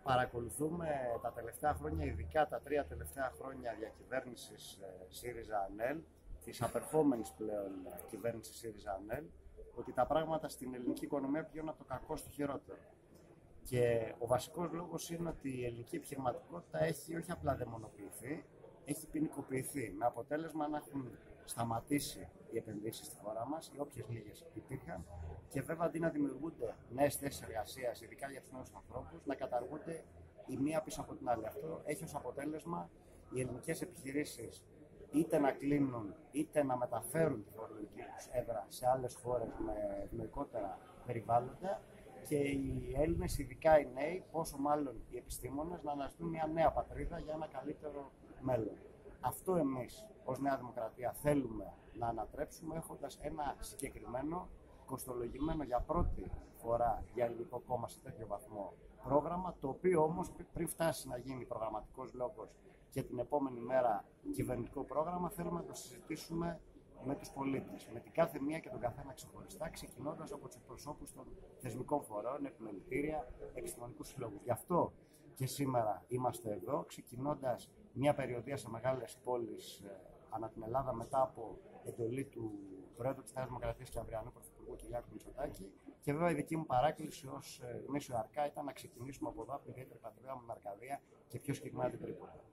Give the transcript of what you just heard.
Παρακολουθούμε τα τελευταία χρόνια, ειδικά τα 3 τελευταία χρόνια διακυβέρνησης ΣΥΡΙΖΑ-ΑΝΕΛ, της απερχόμενης πλέον κυβέρνησης ΣΥΡΙΖΑ-ΑΝΕΛ, ότι τα πράγματα στην ελληνική οικονομία πηγαίνουν από το κακό στο χειρότερο. Και ο βασικός λόγος είναι ότι η ελληνική επιχειρηματικότητα έχει όχι απλά δαιμονοποιηθεί, έχει ποινικοποιηθεί, με αποτέλεσμα να έχουν σταματήσει οι επενδύσεις στη χώρα μας, οι όποιες λίγες υπήρχαν, και βέβαια αντί να δημιουργούνται νέες θέσεις εργασίας, ειδικά για τους νέους ανθρώπους, να καταργούνται η μία πίσω από την άλλη. Αυτό έχει ως αποτέλεσμα οι ελληνικές επιχειρήσεις είτε να κλείνουν, είτε να μεταφέρουν τη φορολογική τους έδρα σε άλλες χώρες με ευνοϊκότερα περιβάλλοντα, και οι Έλληνες, ειδικά οι νέοι, πόσο μάλλον οι επιστήμονες, να αναζητούν μια νέα πατρίδα για ένα καλύτερο μέλλον. Αυτό εμείς ως Νέα Δημοκρατία θέλουμε να ανατρέψουμε, έχοντας ένα συγκεκριμένο, κοστολογημένο για πρώτη φορά για ελληνικό κόμμα σε τέτοιο βαθμό πρόγραμμα, το οποίο όμως πριν φτάσει να γίνει προγραμματικός λόγος και την επόμενη μέρα κυβερνητικό πρόγραμμα, θέλουμε να το συζητήσουμε με τους πολίτες, με την κάθε μία και τον καθένα ξεχωριστά, ξεκινώντας από τους εκπροσώπους των θεσμικών φορέων, επιμελητήρια, επιστημονικούς συλλόγους. Γι' αυτό και σήμερα είμαστε εδώ, ξεκινώντας μια περιοδεία σε μεγάλες πόλεις ανά την Ελλάδα μετά από εντολή του Πρόεδρου της Νέας Δημοκρατίας και αυριανού Πρωθυπουργού Κυριάκου Μητσοτάκη. Και βέβαια η δική μου παράκληση ως γνήσιο αρκά ήταν να ξεκινήσουμε από εδώ, από την ιδιαίτερη πατρίδα μου, την Αρκαδία, και πιο συγκεκριμένα την Τρίπολη.